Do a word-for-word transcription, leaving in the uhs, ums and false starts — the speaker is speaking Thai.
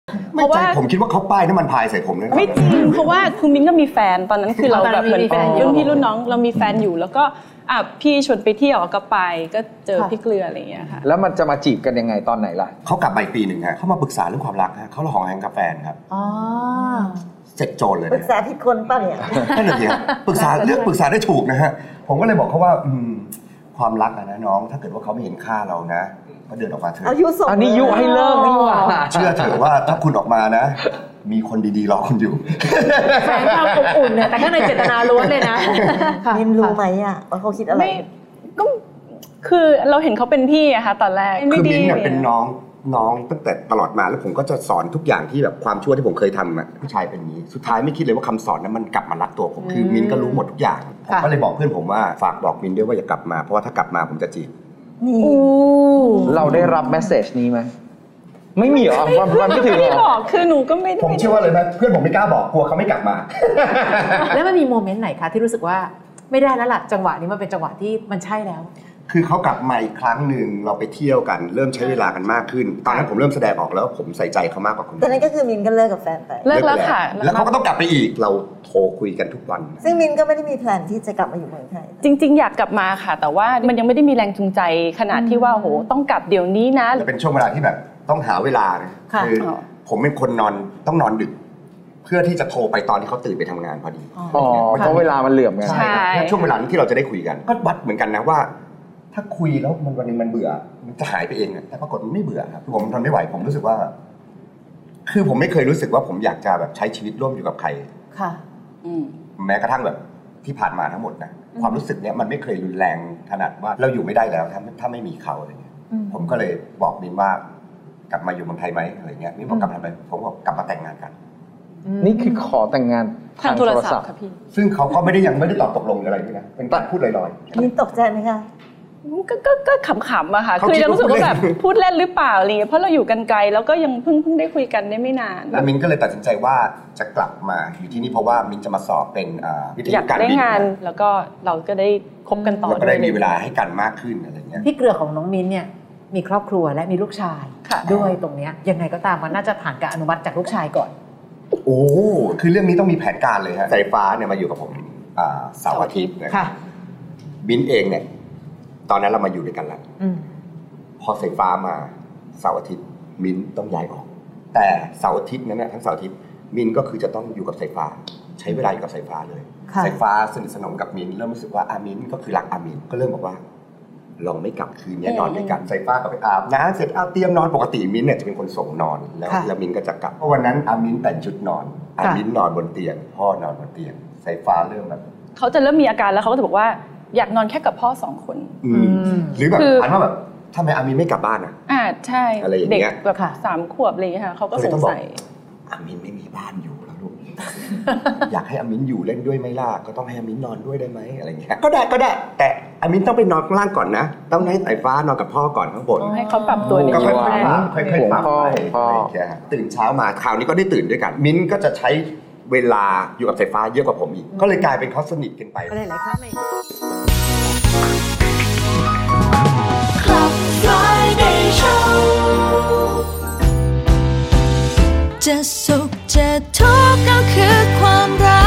เพราะว่าผมคิดว่าเขาป้ายน้ำมันพายใส่ผมเลยไม่จริงเพราะว่าคือมิ้นก็มีแฟนตอนนั้นคือเราแบบเหมือนเป็นรุ่นพี่รุ่นน้องเรามีแฟนอยู่แล้วก็อ่ะพี่ชวนไปเที่ยวก็ไปก็เจอพี่เกลืออะไรอย่างเงี้ยค่ะแล้วมันจะมาจีบกันยังไงตอนไหนล่ะเขากลับมาอีกปีหนึ่งฮะเขามาปรึกษาเรื่องความรักฮะเขาละหองแหงกับแฟนครับอ๋อเสร็จโจรเลยปรึกษาผิดคนป่ะเนี่ยนั่นแหละสิปรึกษาเลือกปรึกษาได้ถูกนะฮะผมก็เลยบอกเขาว่าความรักนะน้องถ้าเกิดว่าเขาไม่เห็นค่าเรานะก็เดินออกมาเถอะอายุส่งอันนี้ยุให้เลิกนี่หว่าเชื่อเถอะว่าถ้าคุณออกมานะมีคนดีๆรอคุณอยู่แฝงความอบอุ่นเนี่ยแต่ข้างในเจตนาล้วนเลยนะมินรู้ไหมอ่ะว่าเขาคิดอะไรก็คือเราเห็นเขาเป็นพี่อะค่ะตอนแรกคือมิ้นเนี่ยเป็นน้องน้องตั้งแต่ตลอดมาแล้วผมก็จะสอนทุกอย่างที่แบบความชั่วที่ผมเคยทำอ่ะผู้ชายเป็นอย่างนี้สุดท้ายไม่คิดเลยว่าคำสอนนั้นมันกลับมารักตัวผมคือมิ้นก็รู้หมดทุกอย่างผมก็เลยบอกเพื่อนผมว่าฝากบอกมิ้นด้วยว่าอย่ากลับมาเพราะว่าถ้ากลับมาผมจะจีบเราได้รับเมสเสจนี้ไหมไม่มีหรอความความไม่ถึงหรอคือหนูก็ไม่ผมเชื่อว่าเลยนะเพื่อนผมไม่กล้าบอกกลัวเขาไม่กลับมาแล้วมันมีโมเมนต์ไหนคะที่รู้สึกว่าไม่ได้แล้วล่ะจังหวะนี้มันเป็นจังหวะที่มันใช่แล้วคือเขากลับมาอีกครั้งหนึ่งเราไปเที่ยวกันเริ่มใช้เวลากันมากขึ้นตอนนั้นผมเริ่มแสดงออกแล้วผมใส่ใจเขามากกว่าคนตอนนั้นก็คือมินก็เลิกกับแฟนไปเลิกแล้วค่ะแล้วเขาก็ต้องกลับไปอีกเราโทรคุยกันทุกวันซึ่งมินก็ไม่ได้มีแพลนที่จะกลับมาอยู่เมืองไทยจริงๆอยากกลับมาค่ะแต่ว่ามันยังไม่ได้มีแรงจูงใจขนาดที่ว่าโหต้องกลับเดี๋ยวนี้นะจะเป็นช่วงเวลาที่แบบต้องหาเวลาคือผมเป็นคนนอนต้องนอนดึกเพื่อที่จะโทรไปตอนที่เขาตื่นไปทำงานพอดีอ๋อเพราะเวลามันเหลื่อมกันใช่ช่วงเวลาที่เราจะได้คุยกันก็วัดเหมือนกันนะว่าถ้าคุยแล้วมันวันนึงมันเบื่อมันจะหายไปเองแต่ปรากฏมันไม่เบื่อครับผมทนไม่ไหวผมรู้สึกว่าคือผมไม่เคยรู้สึกว่าผมอยากจะแบบใช้ชีวิตร่วมอยู่กับใครค่ะแม้กระทั่งแบบที่ผ่านมาทั้งหมดนะความรู้สึกเนี้ยมันไม่เคยรุนแรงขนาดว่าเราอยู่ไม่ได้แล้วถ้าถ้าไม่มีเขาอะไรเงี้ยผมก็เลยบอกมินว่ากลับมาอยู่เมืองไทยไหมอะไรเงี้ยมินบอกกลับมาไปผมบอกกลับมาแต่งงานกันนี่คือขอแต่งงานทางโทรศัพท์ค่ะพี่ซึ่งเขาก็ไม่ได้ยังไม่ได้ตอบตกลงอะไรด้วยนะเป็นการพูดลอยๆมินตกใจไหมคะก็ก็ก็ขำๆอะค่ะคือเรารู้สึกว่าแบบพูดเล่นหรือเปล่าอะไรเงี้ยเพราะเราอยู่กันไกลแล้วก็ยังเพิ่งเพิ่งได้คุยกันได้ไม่นานแล้วมินก็เลยตัดสินใจว่าจะกลับมาอยู่ที่นี่เพราะว่ามินจะมาสอบเป็นวิทยาการบินอยากได้งานแล้วก็เราก็ได้คบกันต่อแล้วก็ได้มีเวลาให้กันมากขึ้นอะไรเงี้ยพี่เกลือของน้องมินเนี่ยมีครอบครัวและมีลูกชายด้วยตรงเนี้ยยังไงก็ตามมันน่าจะผ่านการอนุมัติจากลูกชายก่อนโอ้คือเรื่องนี้ต้องมีแผนการเลยฮะสายฟ้าเนี่ยมาอยู่กับผมเสาร์อาทิตย์นะครับมินเองเนี่ยตอนนั้นเรามาอยู่ด้วยกันแล้วพอสายฟ้ามาเสาร์อาทิตย์มินต้องย้ายออกแต่เสาร์อาทิตย์นั้นนะทั้งเสาร์อาทิตย์มินก็คือจะต้องอยู่กับสายฟ้าใช้เวลาอยู่กับสายฟ้าเลยสายฟ้าสนิทสนมกับมินเริ่มรู้สึกว่าอามินก็คือรักอามินก็เริ่มบอกว่าลองไม่กลับคืนนี้นอนด้วยกันสายฟ้าก็ไปอาบน้ำเสร็จเอาเตรียมนอนปกติมินเนี่ยจะเป็นคนส่งนอนแล้วแล้วมินก็จะกลับเพราะวันนั้นอามินแต่งชุดนอนอามินนอนบนเตียงพ่อนอนบนเตียงสายฟ้าเริ่มแบบเขาจะเริ่มมีอาการแล้วเขาก็จะบอกว่าอยากนอนแค่กับพ่อสองคนหรือแบบอันว่าแบบทำไมอามินไม่กลับบ้านอ่ะอ่าใช่เด็กแบบสามขวบอะไรอย่างเงี้ยค่ะเขาก็สงสัยอามินไม่มีบ้านอยู่แล้วลูกอยากให้อามินอยู่เล่นด้วยไหมล่ะก็ต้องให้อามินนอนด้วยได้ไหมอะไรเงี้ยก็ได้ก็ได้แต่อามินต้องไปนอนข้างล่างก่อนนะต้องให้สายฟ้านอนกับพ่อก่อนข้างบนให้เขาปรับตัวนิดนึงค่อยๆปรับไปตื่นเช้ามาคราวนี้ก็ได้ตื่นด้วยกันมินก็จะใช้เวลาอยู่กับสายฟ้าเยอะกว่าผมอีกก็เลยกลายเป็นเขาสนิทกันไปอะไรหลายครั้งเลยจะสุขจะทุกข์ก็คือความรัก